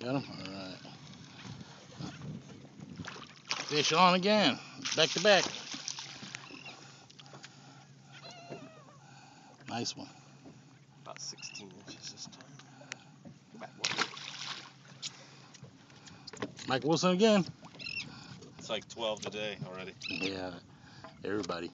Got him? Alright. Fish on again. Back to back. Nice one. About 16 inches this time. Go back, boy. Mike Wilson again. It's like 12 today already. Yeah, everybody.